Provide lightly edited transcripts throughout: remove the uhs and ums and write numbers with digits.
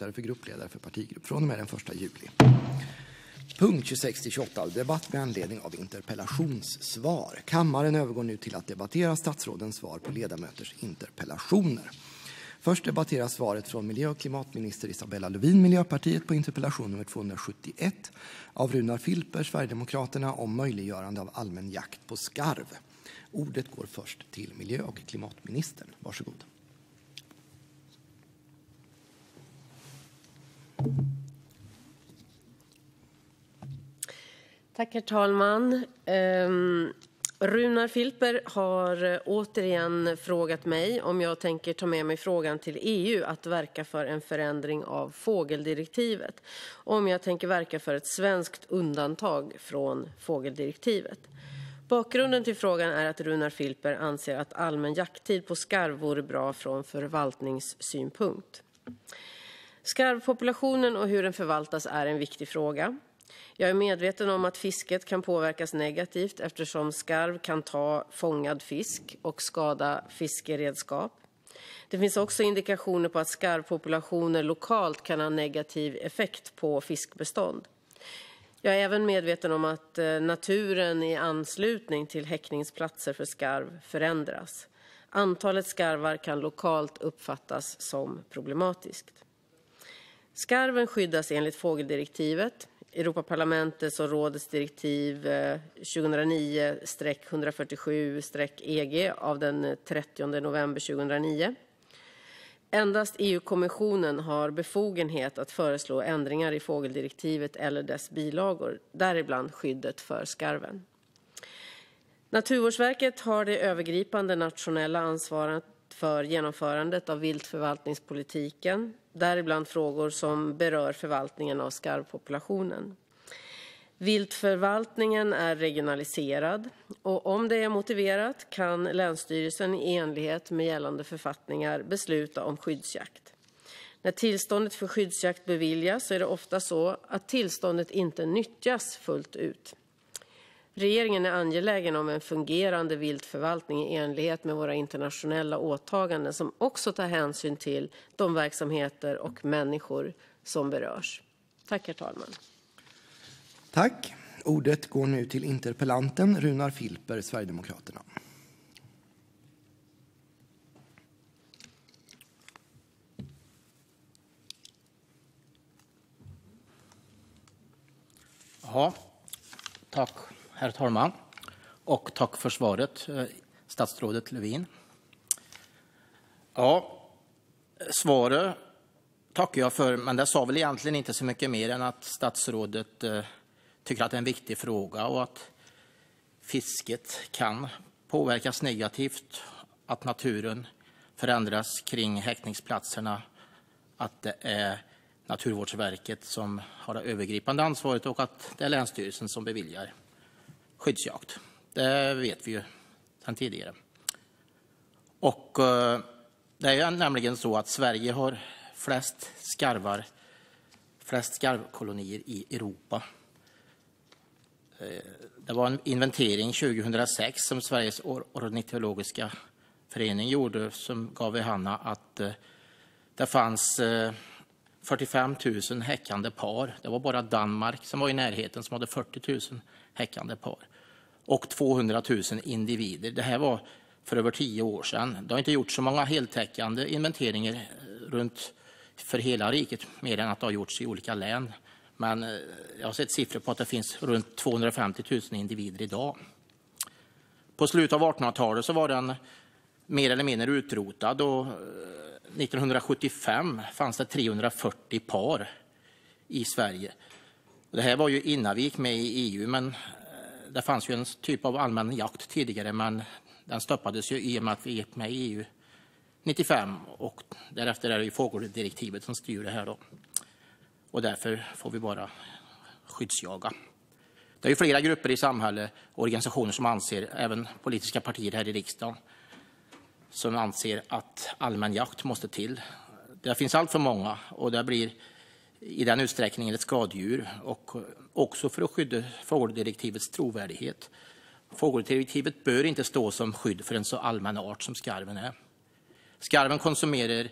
utryckare för gruppledare för partigrupp från och med den 1 juli. Punkt 26-28. Debatt med anledning av interpellationssvar. Kammaren övergår nu till att debattera statsrådens svar på ledamöters interpellationer. Först debatteras svaret från miljö- och klimatminister Isabella Lövin, Miljöpartiet, på interpellation nummer 271 av Runar Filper, Sverigedemokraterna, om möjliggörande av allmän jakt på skarv. Ordet går först till miljö- och klimatministern. Varsågod. Tack, herr talman. Runar Filper har återigen frågat mig om jag tänker ta med mig frågan till EU att verka för en förändring av fågeldirektivet och om jag tänker verka för ett svenskt undantag från fågeldirektivet. Bakgrunden till frågan är att Runar Filper anser att allmän jakttid på skarv vore bra från förvaltningssynpunkt. Skarvpopulationen och hur den förvaltas är en viktig fråga. Jag är medveten om att fisket kan påverkas negativt eftersom skarv kan ta fångad fisk och skada fiskeredskap. Det finns också indikationer på att skarvpopulationer lokalt kan ha negativ effekt på fiskbestånd. Jag är även medveten om att naturen i anslutning till häckningsplatser för skarv förändras. Antalet skarvar kan lokalt uppfattas som problematiskt. Skarven skyddas enligt fågeldirektivet, Europaparlamentets och rådets direktiv 2009/147/EG av den 30 november 2009. Endast EU-kommissionen har befogenhet att föreslå ändringar i fågeldirektivet eller dess bilagor, däribland skyddet för skarven. Naturvårdsverket har det övergripande nationella ansvaret för genomförandet av viltförvaltningspolitiken, däribland frågor som berör förvaltningen av skarvpopulationen. Viltförvaltningen är regionaliserad och om det är motiverat kan Länsstyrelsen i enlighet med gällande författningar besluta om skyddsjakt. När tillståndet för skyddsjakt beviljas så är det ofta så att tillståndet inte nyttjas fullt ut. Regeringen är angelägen om en fungerande viltförvaltning i enlighet med våra internationella åtaganden som också tar hänsyn till de verksamheter och människor som berörs. Tack, herr talman. Tack. Ordet går nu till interpellanten Runar Filper, Sverigedemokraterna. Ja, tack herr talman och tack för svaret, statsrådet Lövin. Ja, svaret tackar jag för, men det sa väl egentligen inte så mycket mer än att statsrådet tycker att det är en viktig fråga och att fisket kan påverkas negativt, att naturen förändras kring häckningsplatserna, att det är Naturvårdsverket som har det övergripande ansvaret och att det är Länsstyrelsen som beviljar skyddsjakt. Det vet vi ju sedan tidigare. Och det är nämligen så att Sverige har flest skarvkolonier i Europa. Det var en inventering 2006 som Sveriges ornitologiska förening gjorde som gav vid handen att det fanns 45 000 häckande par. Det var bara Danmark som var i närheten som hade 40 000 häckande par. Och 200 000 individer. Det här var för över 10 år sedan. Det har inte gjorts så många heltäckande inventeringar runt för hela riket, mer än att det har gjorts i olika län. Men jag har sett siffror på att det finns runt 250 000 individer idag. På slutet av 1800-talet så var den mer eller mindre utrotad och 1975 fanns det 340 par i Sverige. Det här var ju innan vi gick med i EU, men det fanns ju en typ av allmän jakt tidigare, men den stoppades ju i och med att vi gick med i EU 95 och därefter är det ju fågeldirektivet som styr det här då. Och därför får vi bara skyddsjaga. Det är ju flera grupper i samhället och organisationer som anser, även politiska partier här i riksdagen, som anser att allmän jakt måste till. Det finns allt för många och det blir i den utsträckningen ett skadedjur och också för att skydda fågeldirektivets trovärdighet. Fågeldirektivet bör inte stå som skydd för en så allmän art som skarven är. Skarven konsumerar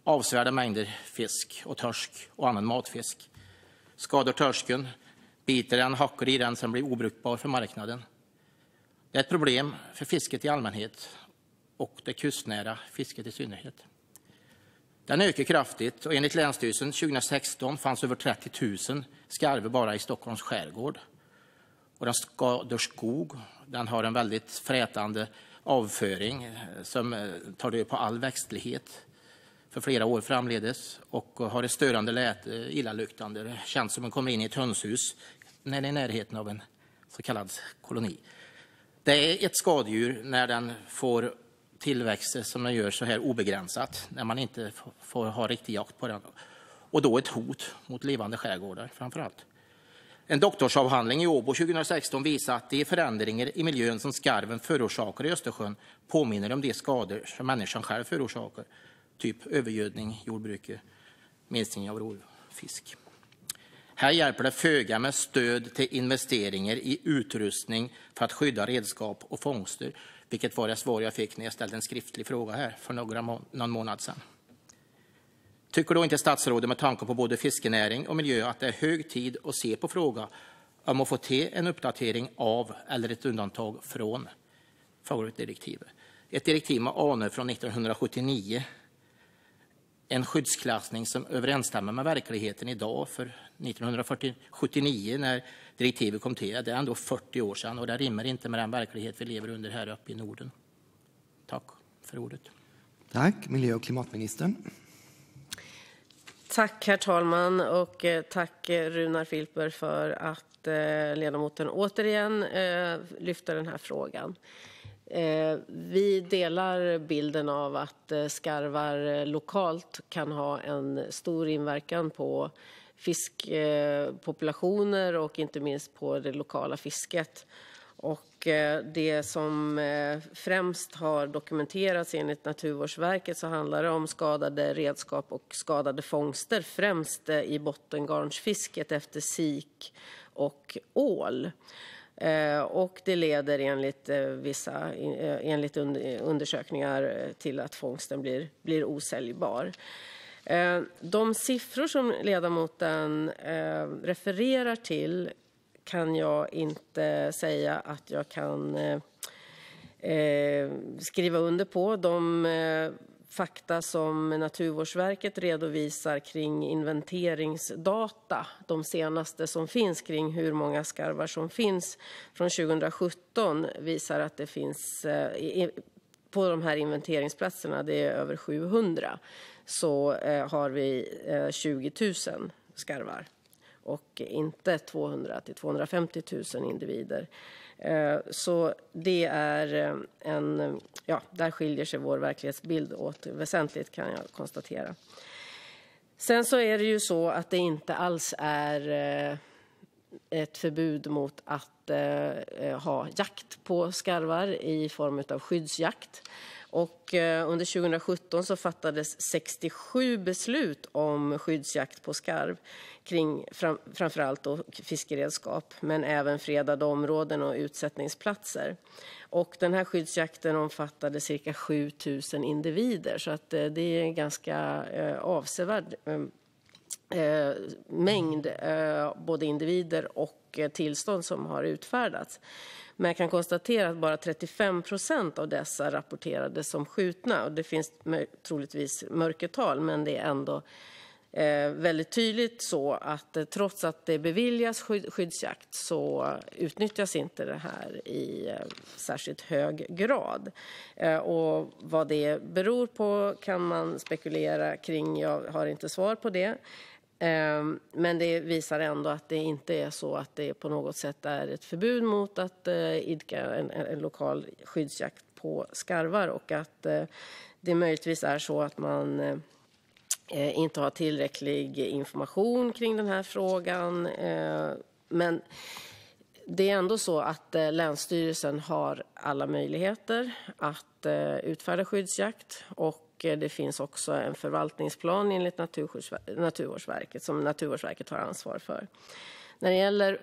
avsevärda mängder fisk och torsk och annan matfisk. Skadar torsken, biter den, hackar i den, sen blir obrukbar för marknaden. Det är ett problem för fisket i allmänhet och det kustnära fisket i synnerhet. Den ökar kraftigt och enligt Länsstyrelsen 2016 fanns över 30 000 skarvar bara i Stockholms skärgård. Och den skadar skog. Den har en väldigt frätande avföring som tar död på all växtlighet för flera år framledes och har ett störande läte, illaluktande. Det känns som att man kommer in i ett hönshus när det är i närheten av en så kallad koloni. Det är ett skadedjur när den får tillväxter som den gör så här obegränsat, när man inte får ha riktig jakt på den. Och då ett hot mot levande skärgårdar framför allt. En doktorsavhandling i Åbo 2016 visar att de förändringar i miljön som skarven förorsakar i Östersjön påminner om de skador som människan själv förorsakar. Typ övergödning, jordbruket, minskning av rovfisk. Här hjälper det föga med stöd till investeringar i utrustning för att skydda redskap och fångster, vilket var det svar jag fick när jag ställde en skriftlig fråga här för någon månad sedan. Tycker då inte statsrådet med tanke på både fiskenäring och miljö att det är hög tid att se på frågan om att få till en uppdatering av eller ett undantag från fågeldirektivet? Ett direktiv med anor från 1979. En skyddsklassning som överensstämmer med verkligheten idag för 1979 när direktivet kom till. Det är ändå 40 år sedan och det rimmar inte med den verklighet vi lever under här uppe i Norden. Tack för ordet. Tack, miljö- och klimatministern. Tack herr talman och tack Runar Filper för att ledamoten återigen lyfter den här frågan. Vi delar bilden av att skarvar lokalt kan ha en stor inverkan på fiskpopulationer och inte minst på det lokala fisket. Och det som främst har dokumenterats enligt Naturvårdsverket så handlar det om skadade redskap och skadade fångster, främst i bottengarnsfisket efter sik och ål. Och det leder enligt undersökningar till att fångsten blir osäljbar. De siffror som ledamoten refererar till kan jag inte säga att jag kan skriva under på. De fakta som Naturvårdsverket redovisar kring inventeringsdata, de senaste som finns kring hur många skarvar som finns från 2017, visar att det finns på de här inventeringsplatserna, det är över 700, så har vi 20 000 skarvar och inte 200 till 250 000 individer. Så det är där skiljer sig vår verklighetsbild åt väsentligt, kan jag konstatera. Sen så är det ju så att det inte alls är ett förbud mot att ha jakt på skarvar i form av skyddsjakt. Och under 2017 så fattades 67 beslut om skyddsjakt på skarv kring framförallt då fiskeredskap, men även fredade områden och utsättningsplatser. Och den här skyddsjakten omfattade cirka 7 000 individer, så att det är en ganska avsevärd mängd både individer och tillstånd som har utfärdats. Men jag kan konstatera att bara 35% av dessa rapporterades som skjutna. Och det finns troligtvis mörkertal, men det är ändå väldigt tydligt så att trots att det beviljas skyddsjakt så utnyttjas inte det här i särskilt hög grad. Och vad det beror på kan man spekulera kring. Jag har inte svar på det. Men det visar ändå att det inte är så att det på något sätt är ett förbud mot att idka en lokal skyddsjakt på skarvar, och att det möjligtvis är så att man inte har tillräcklig information kring den här frågan. Men det är ändå så att Länsstyrelsen har alla möjligheter att utfärda skyddsjakt, och det finns också en förvaltningsplan enligt Naturvårdsverket som Naturvårdsverket har ansvar för. När det gäller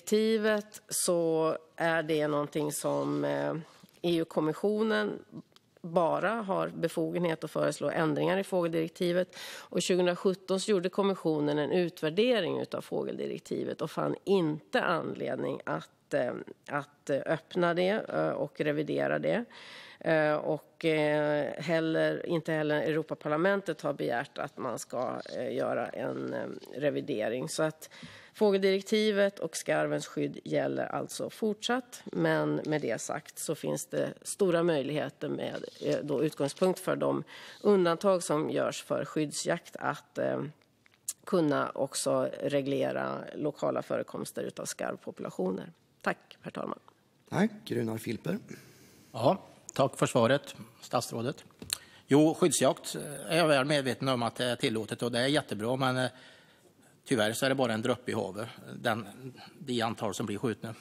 fågeldirektivet så är det någonting som EU-kommissionen bara har befogenhet att föreslå ändringar i fågeldirektivet. Och 2017 så gjorde kommissionen en utvärdering av fågeldirektivet och fann inte anledning att öppna det och revidera det. Och inte heller Europaparlamentet har begärt att man ska göra en revidering. Så att fågeldirektivet och skarvens skydd gäller alltså fortsatt. Men med det sagt så finns det stora möjligheter med då utgångspunkt för de undantag som görs för skyddsjakt att kunna också reglera lokala förekomster av skarvpopulationer. Tack, herr talman. Tack, Runar Filper. Ja, tack för svaret, statsrådet. Jo, skyddsjakt är jag väl medveten om att det är tillåtet och det är jättebra, men tyvärr så är det bara en droppe i havet, det antal som blir skjutna.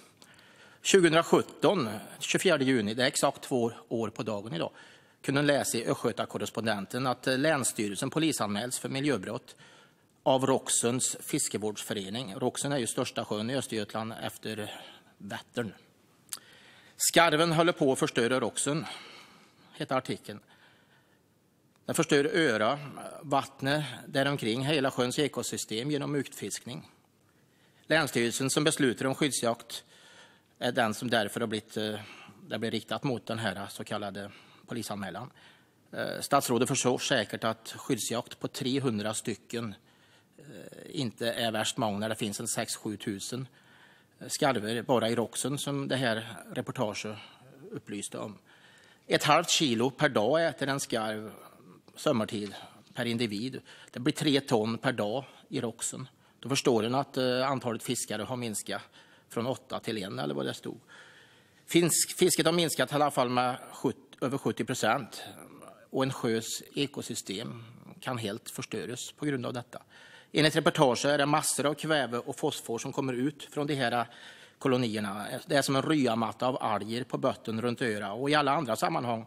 2017, 24 juni, det är exakt 2 år på dagen idag, kunde läsa i Östgöta-Correspondenten att Länsstyrelsen polisanmäls för miljöbrott av Roxens fiskevårdsförening. Roxen är ju största sjön i Östergötland efter Vättern. Skarven håller på att förstöra Roxen, heter artikeln. Den förstör öra, vattnet däromkring, hela sjöns ekosystem genom utfiskning. Länsstyrelsen som beslutar om skyddsjakt är den som därför har blivit riktat mot den här så kallade polisanmälan. Statsrådet förstår säkert att skyddsjakt på 300 stycken inte är värst många när det finns en 6-7 tusen skarver bara i Roxen som det här reportaget upplyste om. 1,5 kilo per dag äter en skarv sommartid per individ. Det blir 3 ton per dag i Roxen. Då förstår en att antalet fiskare har minskat från 8 till 1 eller vad det stod. Fisket har minskat i alla fall med över 70% och en sjös ekosystem kan helt förstöras på grund av detta. Enligt reportaget är det massor av kväve och fosfor som kommer ut från de här kolonierna. Det är som en ryamatta av alger på botten runt öra och i alla andra sammanhang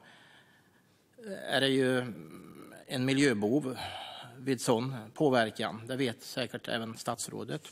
är det ju en miljöbov vid sån påverkan. Det vet säkert även statsrådet.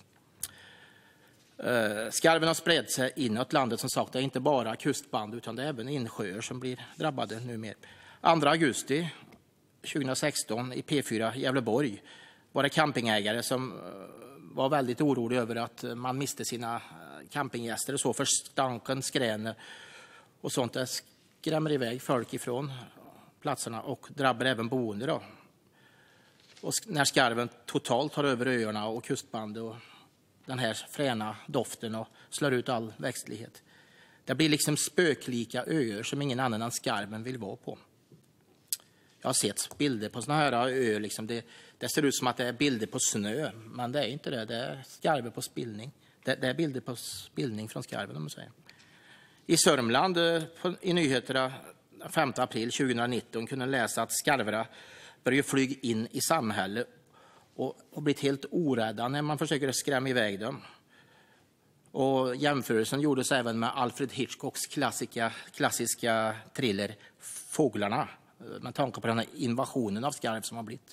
Skarven har spridit sig inåt landet, som sagt. Det är inte bara kustband utan det är även insjöar som blir drabbade numera. 2 augusti 2016 i P4 Gävleborg var det campingägare som var väldigt oroliga över att man miste sina campinggäster och så, för stanken, skräne och sånt där skrämmer iväg folk ifrån platserna och drabbar även boende då. Och när skarven totalt tar över öarna och kustbandet och den här fräna doften och slår ut all växtlighet. Det blir liksom spöklika öar som ingen annan än skarven vill vara på. Jag har sett bilder på såna här öar. Liksom det ser ut som att det är bilder på snö, men det är inte det. Det är skarver på spillning. Det är bilder på spillning från skarven, om man säger. I Sörmland, i nyheterna 5 april 2019, kunde läsa att skarvarna börjar flyga in i samhället och blivit helt orädda när man försöker skrämma iväg dem. Och jämförelsen gjordes även med Alfred Hitchcocks klassiska thriller Fåglarna, med tanke på den här invasionen av skarv som har blivit.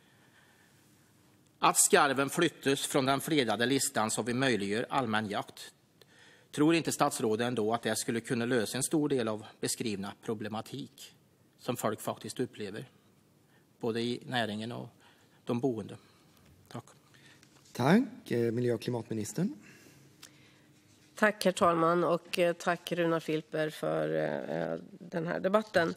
Att skarven flyttas från den fredade listan så vi möjliggör allmän jakt. Tror inte statsrådet ändå att det skulle kunna lösa en stor del av beskrivna problematik som folk faktiskt upplever, både i näringen och de boende? Tack. Tack, miljö- och klimatministern. Tack, herr talman, och tack Runar Filper för den här debatten.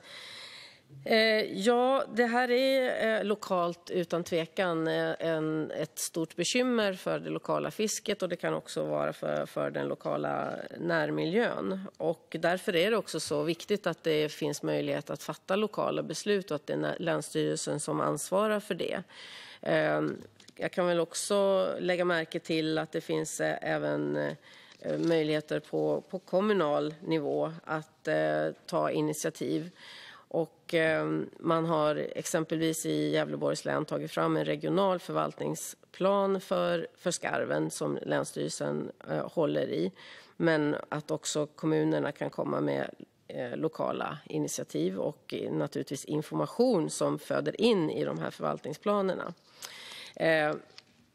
Ja, det här är lokalt utan tvekan ett stort bekymmer för det lokala fisket, och det kan också vara för den lokala närmiljön. Och därför är det också så viktigt att det finns möjlighet att fatta lokala beslut och att det är Länsstyrelsen som ansvarar för det. Jag kan väl också lägga märke till att det finns även möjligheter på kommunal nivå att ta initiativ. Och man har exempelvis i Gävleborgs län tagit fram en regional förvaltningsplan för skarven som Länsstyrelsen håller i. Men att också kommunerna kan komma med lokala initiativ och naturligtvis information som föder in i de här förvaltningsplanerna.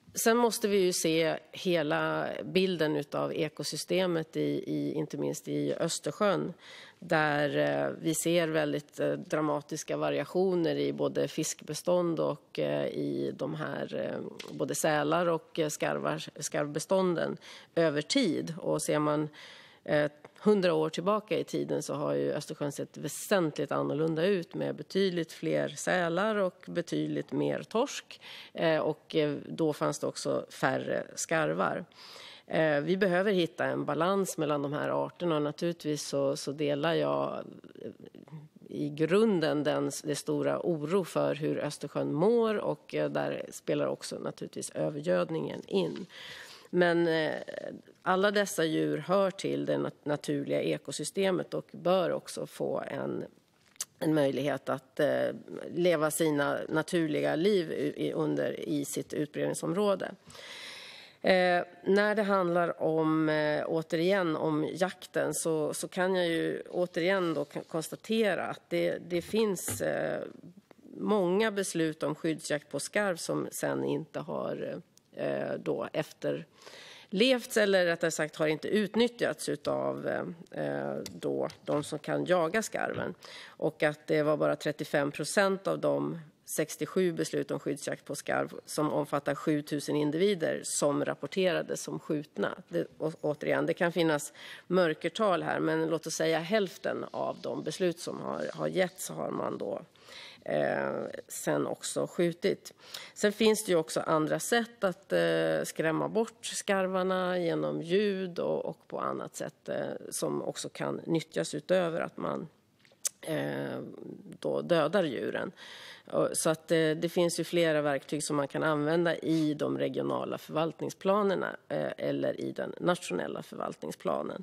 Sen måste vi ju se hela bilden av ekosystemet inte minst i Östersjön, där vi ser väldigt dramatiska variationer i både fiskbestånd och i de här både sälar och skarvbestånden över tid. Och ser man 100 år tillbaka i tiden så har ju Östersjön sett väsentligt annorlunda ut, med betydligt fler sälar och betydligt mer torsk. Och då fanns det också färre skarvar. Vi behöver hitta en balans mellan de här arterna, och naturligtvis så delar jag i grunden det stora oro för hur Östersjön mår, och där spelar också naturligtvis övergödningen in. Men alla dessa djur hör till det naturliga ekosystemet och bör också få en möjlighet att leva sina naturliga liv i sitt utbredningsområde. När det handlar om jakten så kan jag ju återigen då konstatera att det finns många beslut om skyddsjakt på skarv som sen inte har då efterlevts, eller rättare sagt har inte utnyttjats av då de som kan jaga skarven, och att det var bara 35% av de 67 beslut om skyddsjakt på skarv som omfattar 7000 individer som rapporterades som skjutna. Återigen, det kan finnas mörkertal här, men låt oss säga hälften av de beslut som har getts har man då sen också skjutit. Sen finns det ju också andra sätt att skrämma bort skarvarna, genom ljud och på annat sätt som också kan nyttjas utöver att man då dödar djuren. Så att det finns ju flera verktyg som man kan använda i de regionala förvaltningsplanerna eller i den nationella förvaltningsplanen.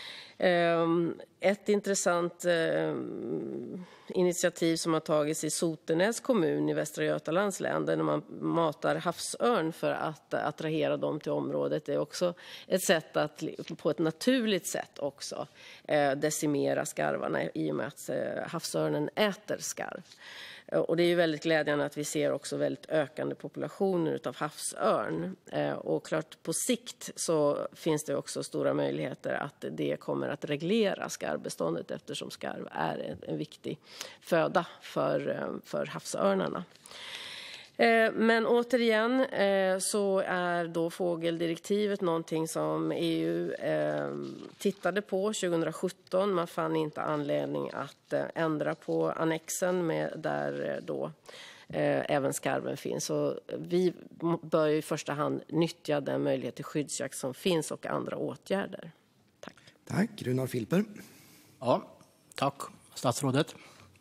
Ett intressant initiativ som har tagits i Sotenäs kommun i Västra Götalands län, där man matar havsörn för att attrahera dem till området, är också ett sätt att på ett naturligt sätt också decimera skarvarna, i och med att havsörnen äter skarv. Och det är ju väldigt glädjande att vi ser också väldigt ökande populationer av havsörn. Och klart, på sikt så finns det också stora möjligheter att det kommer att reglera skarvbeståndet, eftersom skarv är en viktig föda för havsörnarna. Men återigen så är då fågeldirektivet någonting som EU tittade på 2017. Man fann inte anledning att ändra på annexen där då även skarven finns. Så vi bör i första hand nyttja den möjlighet till skyddsjakt som finns och andra åtgärder. Tack. Tack. Runar Filper. Ja, tack statsrådet.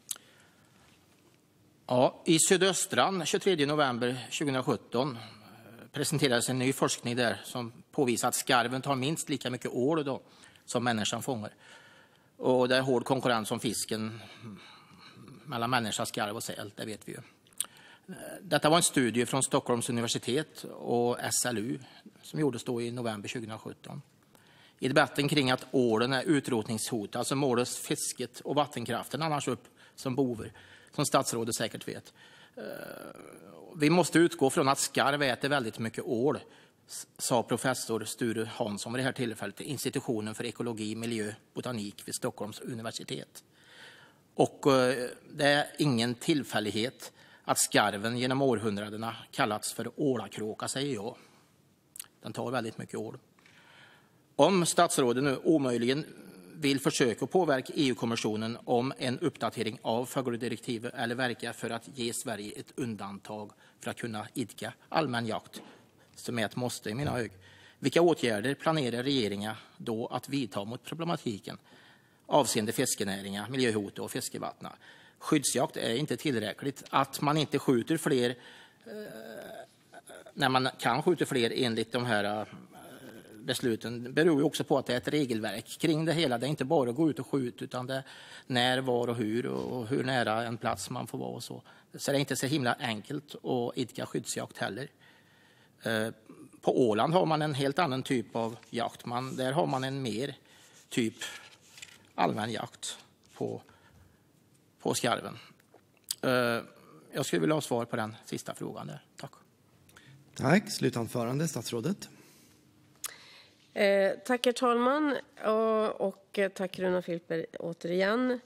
Ja, i Sydöstran 23 november 2017 presenterades en ny forskning där som påvisar att skarven tar minst lika mycket ål då som människan fångar. Och det är hård konkurrens om fisken mellan människa, skarv och säl, det vet vi ju. Detta var en studie från Stockholms universitet och SLU som gjordes då i november 2017. I debatten kring att ålen är utrotningshotad så målas fisket och vattenkraften annars upp som bovar, som statsrådet säkert vet. Vi måste utgå från att skarv äter väldigt mycket ål, sa professor Sture Hansson vid det här tillfället i institutionen för ekologi, miljö och botanik vid Stockholms universitet. Och det är ingen tillfällighet att skarven genom århundradena kallats för ålakråka, säger jag. Den tar väldigt mycket ål. Om statsrådet nu omöjligen vill försöka påverka EU-kommissionen om en uppdatering av fågeldirektivet eller verka för att ge Sverige ett undantag för att kunna idka allmän jakt, som är ett måste i mina ögon. Vilka åtgärder planerar regeringen då att vidta mot problematiken avseende fiskenäringar, miljöhot och fiskevattna? Skyddsjakt är inte tillräckligt. Att man inte skjuter fler när man kan skjuta fler enligt de här besluten beror ju också på att det är ett regelverk kring det hela. Det är inte bara att gå ut och skjuta, utan det är när, var och hur nära en plats man får vara och så. Så det är inte så himla enkelt att idka skyddsjakt heller. På Åland har man en helt annan typ av jakt. Där har man en mer typ allmän jakt på skarven. Jag skulle vilja ha svar på den sista frågan där. Tack. Tack. Slutanförande, statsrådet. Tack herr talman och tack Runar Filper återigen.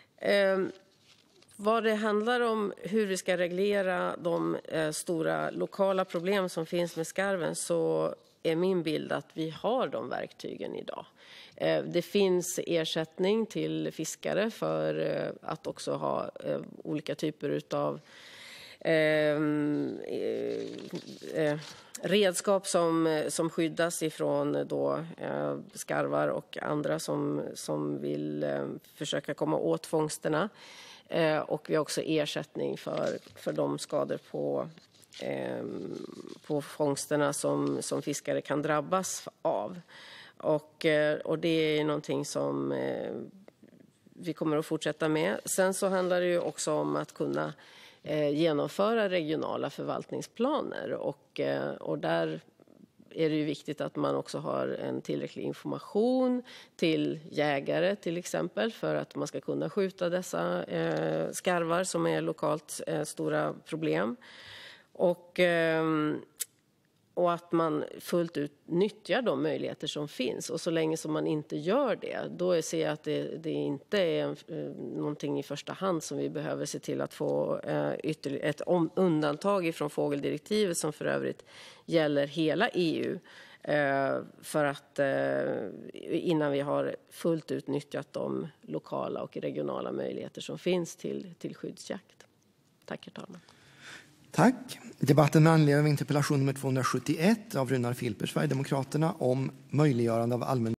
Vad det handlar om hur vi ska reglera de stora lokala problem som finns med skarven, så är min bild att vi har de verktygen idag. Det finns ersättning till fiskare för att också ha olika typer av redskap som skyddas ifrån skarvar och andra som vill försöka komma åt fångsterna. Och vi har också ersättning för de skador på fångsterna som fiskare kan drabbas av. Och det är någonting som vi kommer att fortsätta med. Sen så handlar det ju också om att kunna genomföra regionala förvaltningsplaner och där är det ju viktigt att man också har en tillräcklig information till jägare till exempel för att man ska kunna skjuta dessa skarvar som är lokalt stora problem och att man fullt ut nyttjar de möjligheter som finns. Och så länge som man inte gör det, då ser jag att det inte är någonting i första hand som vi behöver se till att få ytterligare ett undantag från fågeldirektivet som för övrigt gäller hela EU för att innan vi har fullt ut nyttjat de lokala och regionala möjligheter som finns till skyddsjakt. Tack herr talman. Tack. Debatten med anledning av interpellation nummer 271 av Runar Filper, Sverigedemokraterna, om möjliggörande av allmän